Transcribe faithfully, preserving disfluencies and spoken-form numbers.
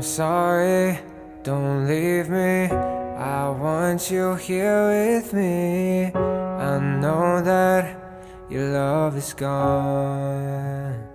I'm sorry, don't leave me. I want you here with me. I know that your love is gone.